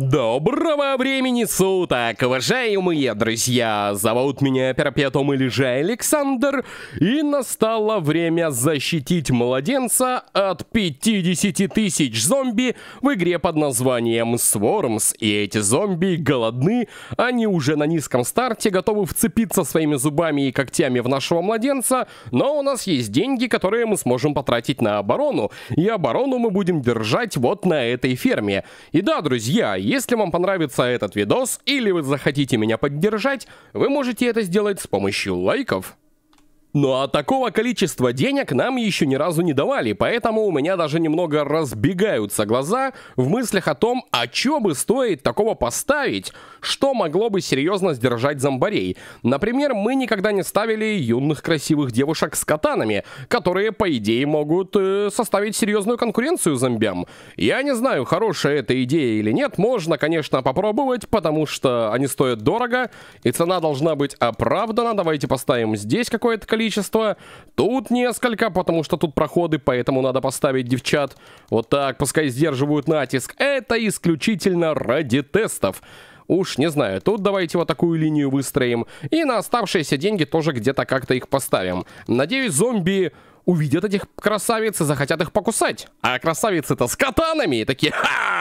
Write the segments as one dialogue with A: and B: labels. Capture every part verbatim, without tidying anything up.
A: Доброго времени суток, уважаемые друзья! Зовут меня Перпетум или же Александр, и настало время защитить младенца от пятидесяти тысяч зомби в игре под названием Swarms. И эти зомби голодны, они уже на низком старте, готовы вцепиться своими зубами и когтями в нашего младенца, но у нас есть деньги, которые мы сможем потратить на оборону, и оборону мы будем держать вот на этой ферме. И да, друзья, если вам понравится этот видос или вы захотите меня поддержать, вы можете это сделать с помощью лайков. Ну а такого количества денег нам еще ни разу не давали, поэтому у меня даже немного разбегаются глаза в мыслях о том, а чё бы стоит такого поставить, что могло бы серьезно сдержать зомбарей. Например, мы никогда не ставили юных красивых девушек с катанами, которые, по идее, могут э, составить серьезную конкуренцию зомбям. Я не знаю, хорошая эта идея или нет, можно, конечно, попробовать, потому что они стоят дорого, и цена должна быть оправдана. Давайте поставим здесь какое-то количество. Количество. Тут несколько, потому что тут проходы, поэтому надо поставить девчат. Вот так, пускай сдерживают натиск. Это исключительно ради тестов. Уж не знаю, тут давайте вот такую линию выстроим. И на оставшиеся деньги тоже где-то как-то их поставим. Надеюсь, зомби увидят этих красавиц и захотят их покусать. А красавицы-то с катанами такие: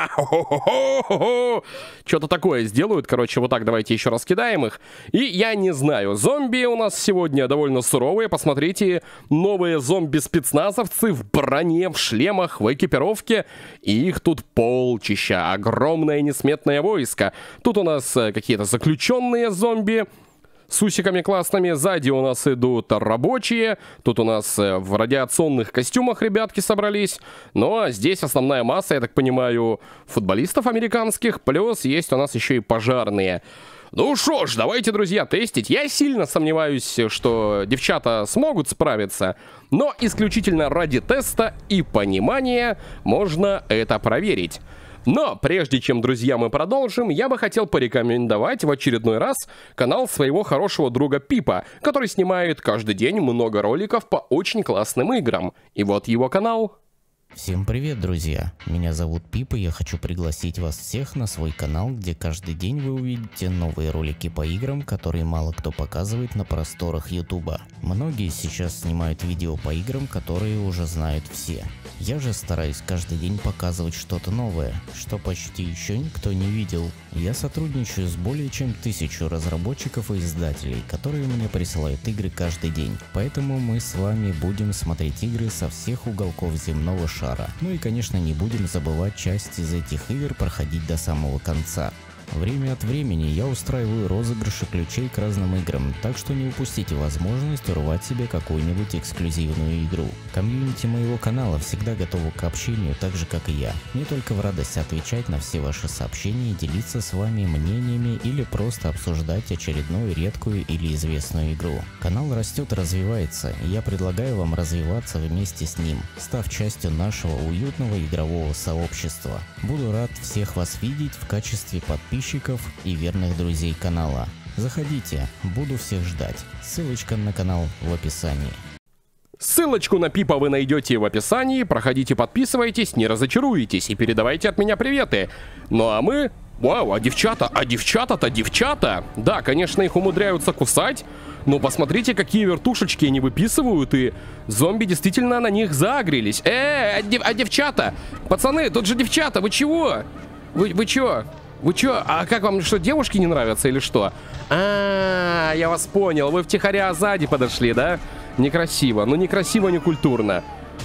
A: что-то такое сделают. Короче, вот так давайте еще раз кидаем их. И я не знаю, зомби у нас сегодня довольно суровые. Посмотрите, новые зомби-спецназовцы в броне, в шлемах, в экипировке. И их тут полчища. Огромное несметное войско. Тут у нас какие-то заключенные зомби с усиками классными. Сзади у нас идут рабочие. Тут у нас в радиационных костюмах ребятки собрались. Ну а здесь основная масса, я так понимаю, футболистов американских. Плюс есть у нас еще и пожарные. Ну шо ж, давайте, друзья, тестить. Я сильно сомневаюсь, что девчата смогут справиться. Но исключительно ради теста и понимания можно это проверить. Но прежде чем, друзья, мы продолжим, я бы хотел порекомендовать в очередной раз канал своего хорошего друга Пипа, который снимает каждый день много роликов по очень классным играм. И вот его канал.
B: Всем привет, друзья! Меня зовут Пип, и я хочу пригласить вас всех на свой канал, где каждый день вы увидите новые ролики по играм, которые мало кто показывает на просторах ютуба. Многие сейчас снимают видео по играм, которые уже знают все. Я же стараюсь каждый день показывать что-то новое, что почти еще никто не видел. Я сотрудничаю с более чем тысячу разработчиков и издателей, которые мне присылают игры каждый день. Поэтому мы с вами будем смотреть игры со всех уголков земного шара. Ну и, конечно, не будем забывать часть из этих игр проходить до самого конца. Время от времени я устраиваю розыгрыши ключей к разным играм, так что не упустите возможность урвать себе какую-нибудь эксклюзивную игру. Комьюнити моего канала всегда готово к общению, так же как и я. Не только в радость отвечать на все ваши сообщения, делиться с вами мнениями или просто обсуждать очередную редкую или известную игру. Канал растет и развивается, и я предлагаю вам развиваться вместе с ним, став частью нашего уютного игрового сообщества. Буду рад всех вас видеть в качестве подписчиков и верных друзей канала. Заходите, буду всех ждать. Ссылочка на канал в описании.
A: Ссылочку на Пипа вы найдете в описании. Проходите, подписывайтесь, не разочаруетесь и передавайте от меня приветы. Ну а мы... Вау, а девчата, а девчата-то девчата! Да, конечно, их умудряются кусать, но посмотрите, какие вертушечки они выписывают, и зомби действительно на них заагрились. Э, а, дев, а девчата? Пацаны, тут же девчата, вы чего? Вы, вы чё? Вы чё? А как вам, что, девушки не нравятся или что? А, -а, а, я вас понял. Вы втихаря сзади подошли, да? Некрасиво. Ну, некрасиво, не культурно.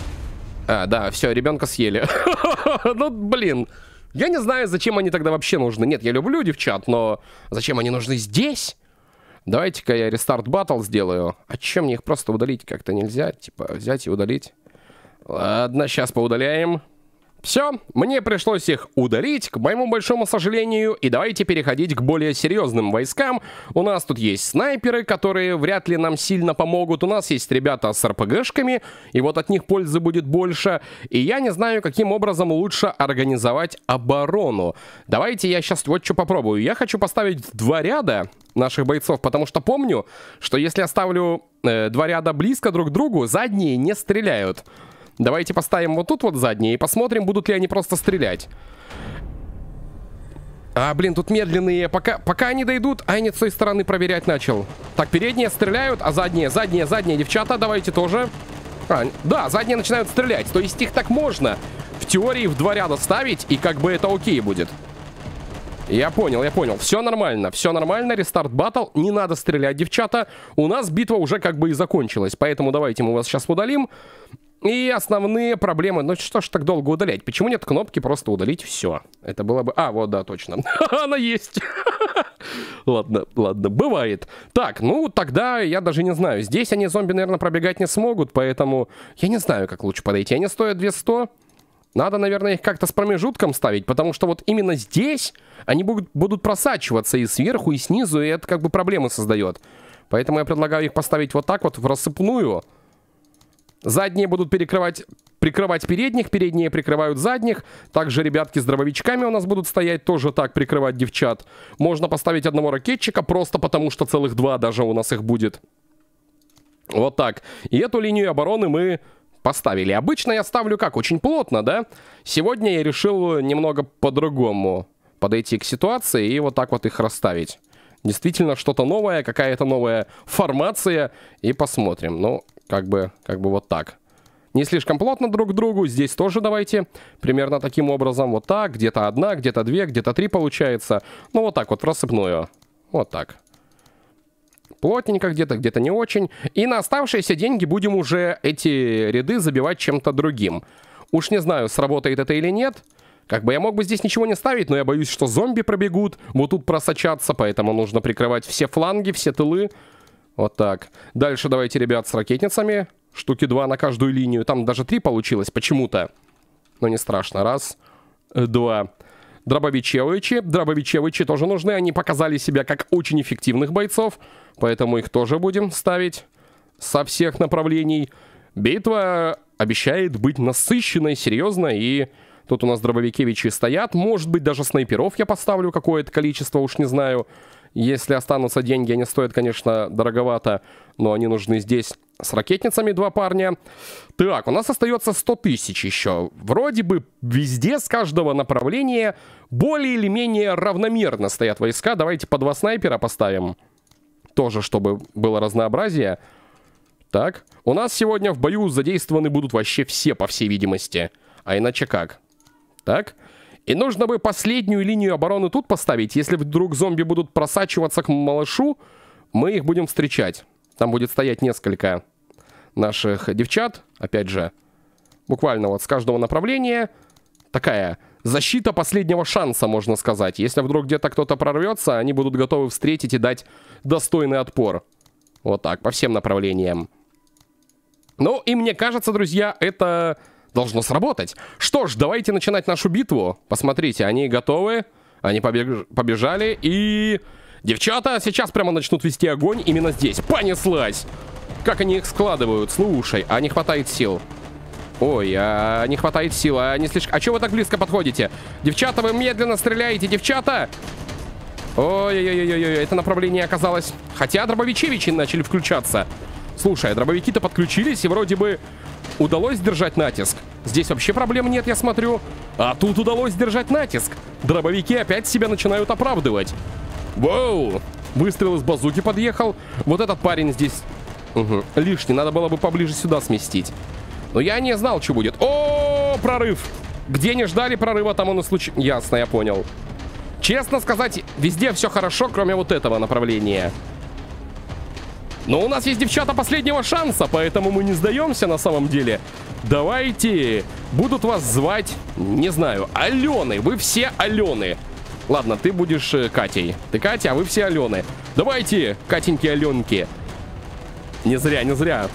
A: А, да, все, ребенка съели. Ну, блин. Я не знаю, зачем они тогда вообще нужны. Нет, я люблю девчат, но зачем они нужны здесь? Давайте-ка я рестарт батл сделаю. А чем мне их просто удалить как-то нельзя? Типа, взять и удалить. Ладно, сейчас поудаляем. Все, мне пришлось их удалить, к моему большому сожалению, и давайте переходить к более серьезным войскам. У нас тут есть снайперы, которые вряд ли нам сильно помогут. У нас есть ребята с эр пэ гэшками, и вот от них пользы будет больше. И я не знаю, каким образом лучше организовать оборону. Давайте я сейчас вот что попробую. Я хочу поставить в два ряда наших бойцов, потому что помню, что если я ставлю э, два ряда близко друг к другу, задние не стреляют. Давайте поставим вот тут вот задние и посмотрим, будут ли они просто стрелять. А, блин, тут медленные. Пока, пока они дойдут, Айни с той стороны проверять начал. Так, передние стреляют, а задние, задние, задние. Девчата, давайте тоже. А, да, задние начинают стрелять. То есть их так можно в теории в два ряда ставить, и как бы это окей будет. Я понял, я понял. Все нормально, все нормально. Рестарт батл. Не надо стрелять, девчата. У нас битва уже как бы и закончилась. Поэтому давайте мы вас сейчас удалим. И основные проблемы... Ну что ж так долго удалять? Почему нет кнопки просто удалить все? Это было бы... А, вот, да, точно. Она есть. Ладно, ладно, бывает. Так, ну тогда я даже не знаю. Здесь они зомби, наверное, пробегать не смогут, поэтому... Я не знаю, как лучше подойти. Они стоят две сто. Надо, наверное, их как-то с промежутком ставить, потому что вот именно здесь они будут, будут просачиваться и сверху, и снизу, и это как бы проблемы создает. Поэтому я предлагаю их поставить вот так вот в рассыпную. Задние будут перекрывать, прикрывать передних, передние прикрывают задних. Также ребятки с дробовичками у нас будут стоять, тоже так прикрывать девчат. Можно поставить одного ракетчика, просто потому что целых два даже у нас их будет. Вот так. И эту линию обороны мы поставили. Обычно я ставлю как? Очень плотно, да? Сегодня я решил немного по-другому подойти к ситуации и вот так вот их расставить. Действительно что-то новое, какая-то новая формация. И посмотрим. Ну... Как бы, как бы вот так. Не слишком плотно друг к другу. Здесь тоже давайте примерно таким образом. Вот так. Где-то одна, где-то две, где-то три получается. Ну вот так вот в рассыпную. Вот так. Плотненько где-то, где-то не очень. И на оставшиеся деньги будем уже эти ряды забивать чем-то другим. Уж не знаю, сработает это или нет. Как бы я мог бы здесь ничего не ставить, но я боюсь, что зомби пробегут. Вот тут просочатся, поэтому нужно прикрывать все фланги, все тылы. Вот так. Дальше давайте, ребят, с ракетницами. Штуки два на каждую линию. Там даже три получилось почему-то. Но не страшно. Раз, два. Дробовичевичи. Дробовичевичи тоже нужны. Они показали себя как очень эффективных бойцов. Поэтому их тоже будем ставить со всех направлений. Битва обещает быть насыщенной, серьезной. И тут у нас дробовикевичи стоят. Может быть, даже снайперов я поставлю какое-то количество, уж не знаю. Если останутся деньги, они стоят, конечно, дороговато, но они нужны здесь с ракетницами два парня. Так, у нас остается сто тысяч еще. Вроде бы везде с каждого направления более или менее равномерно стоят войска. Давайте по два снайпера поставим. Тоже, чтобы было разнообразие. Так, у нас сегодня в бою задействованы будут вообще все, по всей видимости. А иначе как? Так. И нужно бы последнюю линию обороны тут поставить. Если вдруг зомби будут просачиваться к малышу, мы их будем встречать. Там будет стоять несколько наших девчат. Опять же, буквально вот с каждого направления. Такая защита последнего шанса, можно сказать. Если вдруг где-то кто-то прорвется, они будут готовы встретить и дать достойный отпор. Вот так, по всем направлениям. Ну, и мне кажется, друзья, это... должно сработать. Что ж, давайте начинать нашу битву. Посмотрите, они готовы. Они побег... побежали. И... девчата сейчас прямо начнут вести огонь именно здесь. Понеслась! Как они их складывают? Слушай, а не хватает сил. Ой, а не хватает сил. А не слишком... А чего вы так близко подходите? Девчата, вы медленно стреляете, девчата! Ой-ой-ой-ой-ой, это направление оказалось... Хотя дробовичевичи начали включаться. Слушай, а дробовики-то подключились, и вроде бы... удалось сдержать натиск. Здесь вообще проблем нет, я смотрю. А тут удалось сдержать натиск. Дробовики опять себя начинают оправдывать. Воу! Выстрел из базуки подъехал. Вот этот парень здесь... Угу. Лишний, надо было бы поближе сюда сместить. Но я не знал, что будет. О, прорыв! Где не ждали прорыва, там он и случился. Ясно, я понял. Честно сказать, везде все хорошо, кроме вот этого направления. Но у нас есть девчата последнего шанса, поэтому мы не сдаемся на самом деле. Давайте. Будут вас звать, не знаю, Алены. Вы все Алены. Ладно, ты будешь э, Катей. Ты Катя, а вы все Алены. Давайте, Катеньки, Аленки. Не зря, не зря.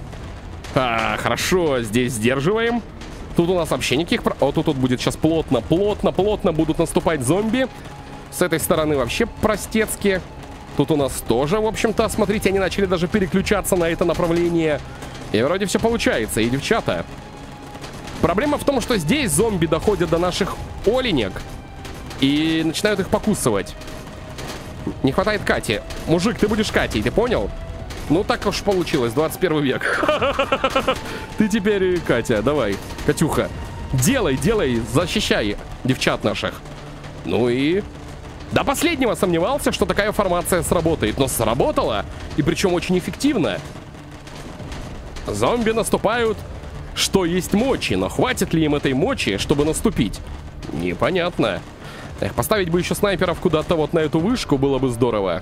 A: А, хорошо, здесь сдерживаем. Тут у нас вообще никаких... Про... О, тут, тут будет сейчас плотно, плотно, плотно будут наступать зомби. С этой стороны вообще простецки. Тут у нас тоже, в общем-то, смотрите, они начали даже переключаться на это направление. И вроде все получается. И, девчата, проблема в том, что здесь зомби доходят до наших оленек и начинают их покусывать. Не хватает Кати. Мужик, ты будешь Катей, ты понял? Ну, так уж получилось, двадцать первый век. Ты теперь Катя, давай, Катюха. Делай, делай, защищай девчат наших. Ну и До последнего сомневался, что такая формация сработает, но сработала, и причем очень эффективно. Зомби наступают, что есть мочи, но хватит ли им этой мочи, чтобы наступить? Непонятно. Эх, поставить бы еще снайперов куда-то вот на эту вышку было бы здорово.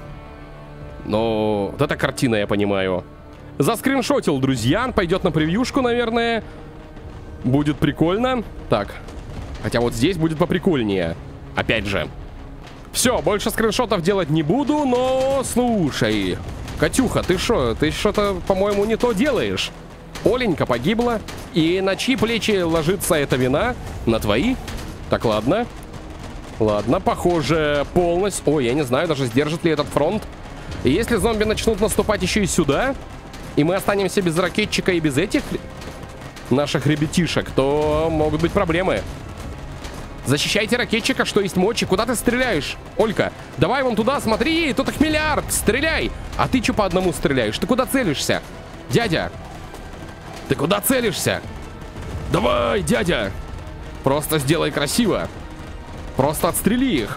A: Но вот эта картина, я понимаю. Заскриншотил, друзья, пойдет на превьюшку, наверное. Будет прикольно. Так, хотя вот здесь будет поприкольнее. Опять же. Все, больше скриншотов делать не буду, но слушай, Катюха, ты что? Ты что-то, по-моему, не то делаешь. Оленька погибла, и на чьи плечи ложится эта вина? На твои? Так, ладно. Ладно, похоже, полностью... Ой, я не знаю, даже сдержит ли этот фронт. И если зомби начнут наступать еще и сюда, и мы останемся без ракетчика и без этих наших ребятишек, то могут быть проблемы. Защищайте ракетчика, что есть мочи. Куда ты стреляешь? Олька, давай вон туда, смотри, тут их миллиард, стреляй. А ты что по одному стреляешь? Ты куда целишься? Дядя, ты куда целишься? Давай, дядя. Просто сделай красиво. Просто отстрели их.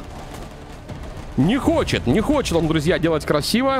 A: Не хочет, не хочет он, друзья, делать красиво.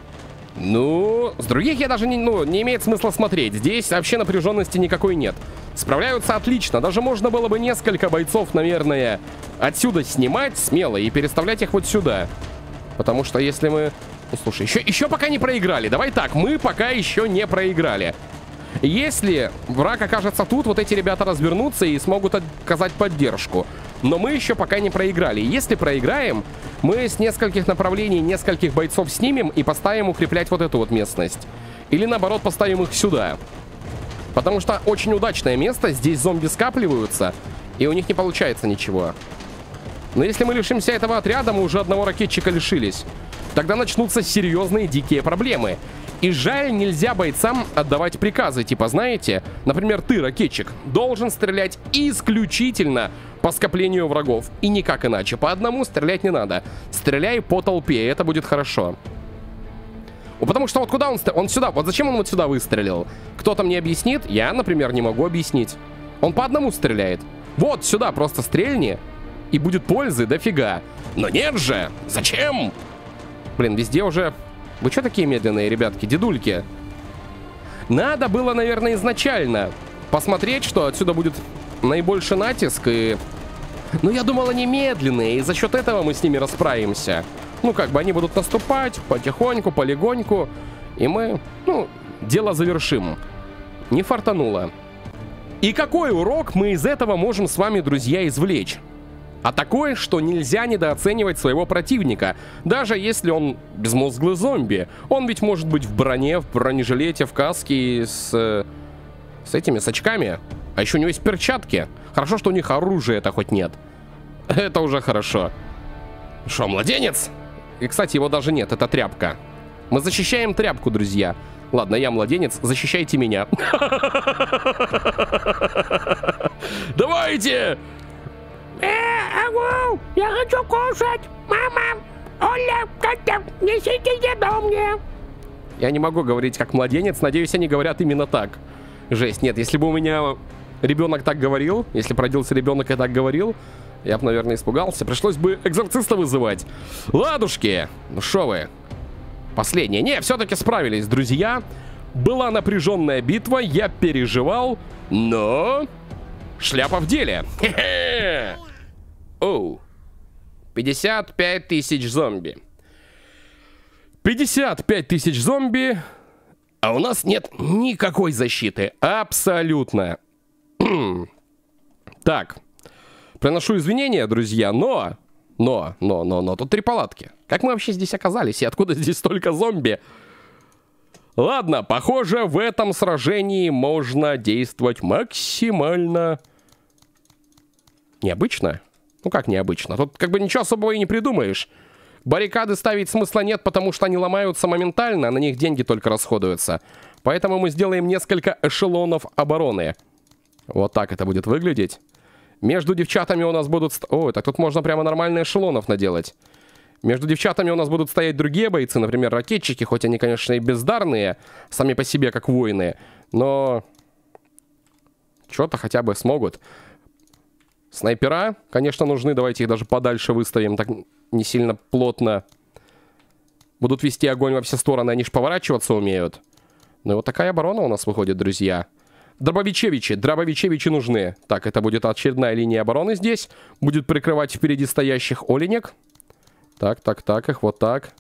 A: Ну, с других я даже не, ну, не имеет смысла смотреть. Здесь вообще напряженности никакой нет. Справляются отлично. Даже можно было бы несколько бойцов, наверное, отсюда снимать смело и переставлять их вот сюда. Потому что если мы... Ну, слушай, еще, еще пока не проиграли. Давай так, мы пока еще не проиграли. Если враг окажется тут, вот эти ребята развернутся и смогут оказать поддержку. Но мы еще пока не проиграли. Если проиграем, мы с нескольких направлений нескольких бойцов снимем и поставим укреплять вот эту вот местность. Или наоборот поставим их сюда. Потому что очень удачное место. Здесь зомби скапливаются, и у них не получается ничего. Но если мы лишимся этого отряда, мы уже одного ракетчика лишились. Тогда начнутся серьезные дикие проблемы. И жаль, нельзя бойцам отдавать приказы. Типа, знаете, например, ты, ракетчик, должен стрелять исключительно по скоплению врагов. И никак иначе. По одному стрелять не надо. Стреляй по толпе, и это будет хорошо. Ну, потому что вот куда он... Он сюда. Вот зачем он вот сюда выстрелил? Кто-то мне объяснит? Я, например, не могу объяснить. Он по одному стреляет. Вот сюда просто стрельни, и будет пользы дофига. Но нет же! Зачем? Блин, везде уже... Вы что такие медленные, ребятки, дедульки? Надо было, наверное, изначально посмотреть, что отсюда будет наибольший натиск, и... Ну, я думал, они медленные, и за счет этого мы с ними расправимся. Ну, как бы они будут наступать потихоньку, полегоньку, и мы, ну, дело завершим. Не фартануло. И какой урок мы из этого можем с вами, друзья, извлечь? А такое, что нельзя недооценивать своего противника, даже если он безмозглый зомби. Он ведь может быть в броне, в бронежилете, в каске с... с этими, с очками. А еще у него есть перчатки. Хорошо, что у них оружия-то хоть нет. Это уже хорошо. Что, младенец? И, кстати, его даже нет, это тряпка. Мы защищаем тряпку, друзья. Ладно, я младенец, защищайте меня. Давайте!
C: Э, ау, я хочу кушать. Мама, Оля, как-то несите еду мне.
A: Я не могу говорить как младенец, надеюсь, они говорят именно так. Жесть, нет, если бы у меня ребенок так говорил, если бы родился ребенок и так говорил, я бы, наверное, испугался. Пришлось бы экзорциста вызывать. Ладушки, ну шо вы. Последнее. Не, все-таки справились, друзья. Была напряженная битва, я переживал, но... Шляпа в деле. Хе-хе. Оу. пятьдесят пять тысяч зомби. пятьдесят пять тысяч зомби. А у нас нет никакой защиты. Абсолютно. Так. Приношу извинения, друзья, но... Но, но, но, но. Тут три палатки. Как мы вообще здесь оказались? И откуда здесь столько зомби? Ладно, похоже, в этом сражении можно действовать максимально... Необычно? Ну как необычно? Тут как бы ничего особого и не придумаешь. Баррикады ставить смысла нет, потому что они ломаются моментально, а на них деньги только расходуются. Поэтому мы сделаем несколько эшелонов обороны. Вот так это будет выглядеть. Между девчатами у нас будут... Ой, так тут можно прямо нормально эшелонов наделать. Между девчатами у нас будут стоять другие бойцы, например, ракетчики, хоть они, конечно, и бездарные, сами по себе как воины, но что-то хотя бы смогут. Снайпера, конечно, нужны. Давайте их даже подальше выставим. Так не сильно плотно. Будут вести огонь во все стороны. Они же поворачиваться умеют. Ну и вот такая оборона у нас выходит, друзья. Дробовичевичи. Дробовичевичи нужны. Так, это будет очередная линия обороны здесь. Будет прикрывать впереди стоящих оленек. Так, так, так. Их вот так.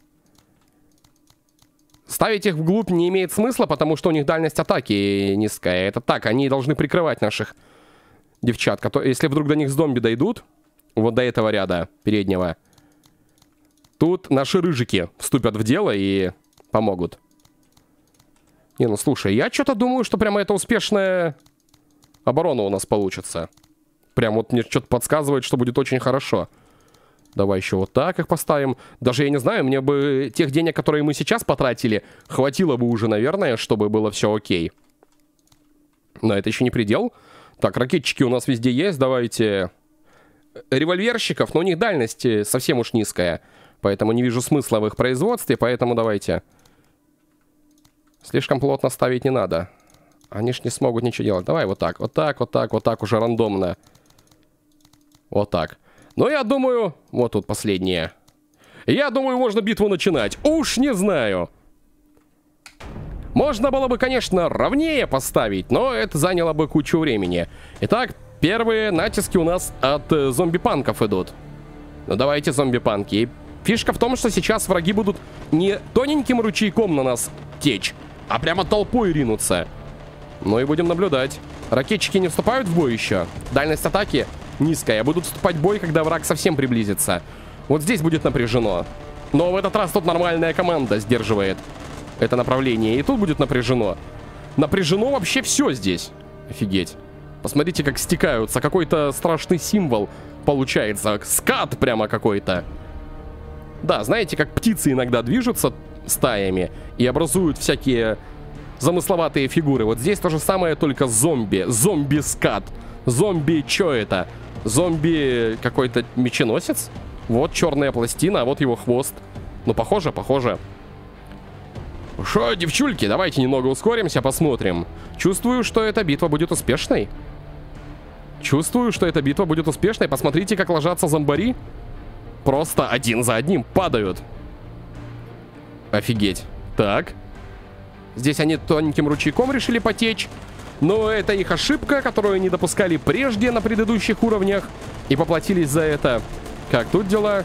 A: Ставить их вглубь не имеет смысла, потому что у них дальность атаки низкая. Это так, они должны прикрывать наших девчат. Которые, если вдруг до них зомби дойдут, вот до этого ряда переднего, тут наши рыжики вступят в дело и помогут. Не, ну слушай, я что-то думаю, что прямо это успешная оборона у нас получится. Прям вот мне что-то подсказывает, что будет очень хорошо. Давай еще вот так их поставим. Даже я не знаю, мне бы тех денег, которые мы сейчас потратили, хватило бы уже, наверное, чтобы было все окей. Но это еще не предел. Так, ракетчики у нас везде есть. Давайте револьверщиков, но у них дальность совсем уж низкая. Поэтому не вижу смысла в их производстве. Поэтому давайте. Слишком плотно ставить не надо. Они ж не смогут ничего делать. Давай вот так, вот так, вот так, вот так уже рандомно. Вот так. Но я думаю... Вот тут последнее. Я думаю, можно битву начинать. Уж не знаю. Можно было бы, конечно, ровнее поставить, но это заняло бы кучу времени. Итак, первые натиски у нас от э, зомби-панков идут. Ну давайте зомби-панки. И фишка в том, что сейчас враги будут не тоненьким ручейком на нас течь, а прямо толпой ринуться. Ну и будем наблюдать. Ракетчики не вступают в бой еще. Дальность атаки низкая. Будут вступать в бой, когда враг совсем приблизится. Вот здесь будет напряжено. Но в этот раз тут нормальная команда сдерживает это направление. И тут будет напряжено. Напряжено вообще все здесь. Офигеть. Посмотрите, как стекаются. Какой-то страшный символ получается. Скат прямо какой-то. Да, знаете, как птицы иногда движутся стаями и образуют всякие замысловатые фигуры. Вот здесь то же самое, только зомби. Зомби-скат. Зомби, что это? Зомби какой-то меченосец? Вот черная пластина, а вот его хвост. Ну, похоже, похоже. Шо, девчульки, давайте немного ускоримся, посмотрим. Чувствую, что эта битва будет успешной. Чувствую, что эта битва будет успешной. Посмотрите, как ложатся зомбари. Просто один за одним падают. Офигеть. Так. Здесь они тоненьким ручейком решили потечь. Но это их ошибка, которую они допускали прежде на предыдущих уровнях. И поплатились за это. Как тут дела?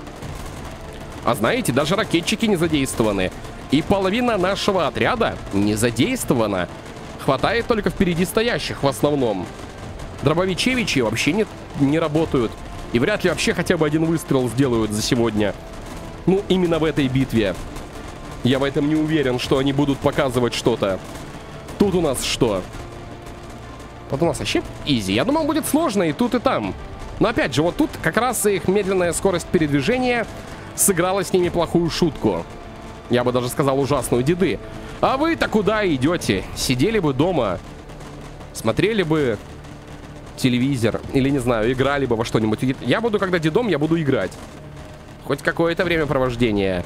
A: А знаете, даже ракетчики не задействованы. И половина нашего отряда не задействована. Хватает только впереди стоящих в основном. Дробовичевичи вообще не, не работают. И вряд ли вообще хотя бы один выстрел сделают за сегодня. Ну, именно в этой битве. Я в этом не уверен, что они будут показывать что-то. Тут у нас что? Вот у нас вообще изи. Я думал, будет сложно и тут, и там. Но опять же, вот тут как раз их медленная скорость передвижения сыграла с ними плохую шутку. Я бы даже сказал ужасную, деды. А вы-то куда идете? Сидели бы дома, смотрели бы телевизор, или, не знаю, играли бы во что-нибудь. Я буду, когда дедом, я буду играть. Хоть какое-то времяпровождение.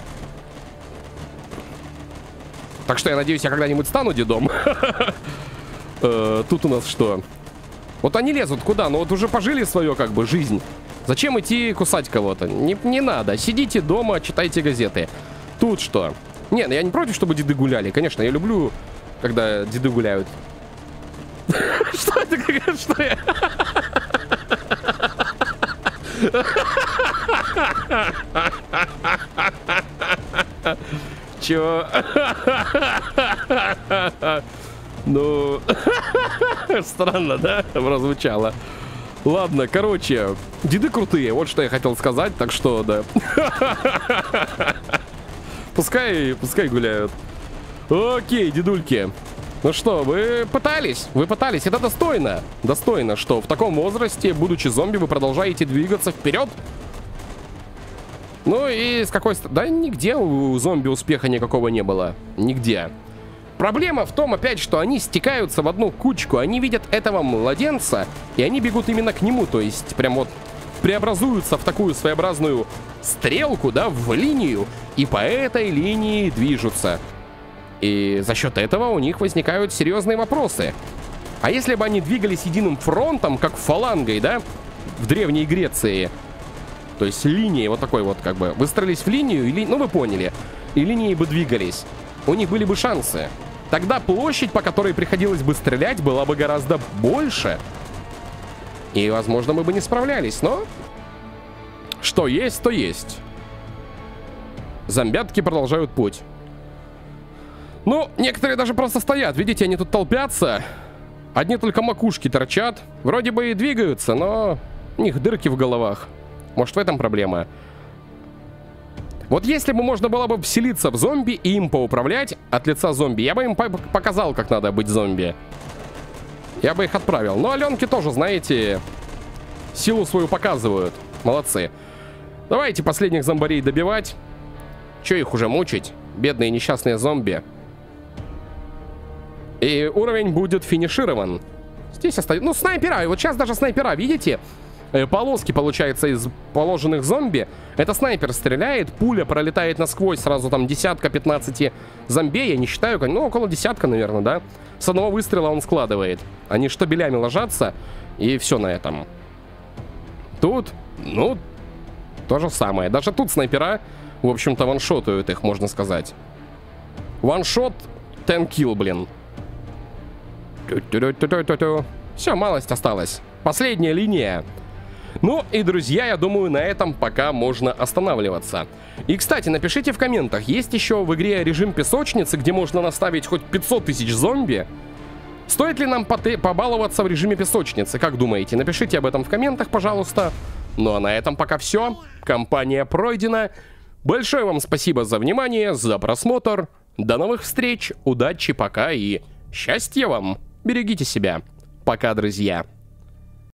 A: Так что я надеюсь, я когда-нибудь стану дедом. Тут у нас что? Вот они лезут куда? Ну вот уже пожили свою как бы жизнь. Зачем идти кусать кого-то? Не, не надо. Сидите дома, читайте газеты. Тут что? Нет, я не против, чтобы деды гуляли. Конечно, я люблю, когда деды гуляют. Что это? Что я? Чё? Ну, странно, да? Прозвучало. Ладно, короче, деды крутые, вот что я хотел сказать, так что, да. Пускай, пускай гуляют. Окей, дедульки. Ну что, вы пытались, вы пытались, это достойно. Достойно, что в таком возрасте, будучи зомби, вы продолжаете двигаться вперед. Ну и с какой стороны? Да нигде у зомби успеха никакого не было. Нигде. Проблема в том, опять, что они стекаются в одну кучку. Они видят этого младенца, и они бегут именно к нему. То есть прям вот преобразуются в такую своеобразную стрелку, да, в линию. И по этой линии движутся. И за счет этого у них возникают серьезные вопросы. А если бы они двигались единым фронтом, как фалангой, да, в Древней Греции. То есть линии вот такой вот как бы. Выстроились в линию, и, ну вы поняли. И линии бы двигались. У них были бы шансы. Тогда площадь, по которой приходилось бы стрелять, была бы гораздо больше. И, возможно, мы бы не справлялись, но... Что есть, то есть. Зомбятки продолжают путь. Ну, некоторые даже просто стоят. Видите, они тут толпятся. Одни только макушки торчат. Вроде бы и двигаются, но у них дырки в головах. Может, в этом проблема? Вот если бы можно было бы вселиться в зомби и им поуправлять от лица зомби, я бы им по показал, как надо быть зомби. Я бы их отправил. Но Аленки тоже, знаете, силу свою показывают. Молодцы. Давайте последних зомбарей добивать. Че их уже мучить? Бедные несчастные зомби. И уровень будет финиширован. Здесь остается... Ну, снайпера. И вот сейчас даже снайпера, видите? Полоски, получается, из положенных зомби. Это снайпер стреляет, пуля пролетает насквозь. Сразу там десятка-пятнадцати зомбей. Я не считаю, ну, около десятка, наверное, да? С одного выстрела он складывает. Они штабелями ложатся. И все на этом. Тут, ну, то же самое. Даже тут снайпера, в общем-то, ваншотают их, можно сказать. Ваншот, ten kill, блин. Все, малость осталась. Последняя линия. Ну и, друзья, я думаю, на этом пока можно останавливаться. И, кстати, напишите в комментах, есть еще в игре режим песочницы, где можно наставить хоть пятьсот тысяч зомби? Стоит ли нам побаловаться в режиме песочницы? Как думаете? Напишите об этом в комментах, пожалуйста. Ну а на этом пока все. Кампания пройдена. Большое вам спасибо за внимание, за просмотр. До новых встреч, удачи, пока и счастья вам. Берегите себя. Пока, друзья.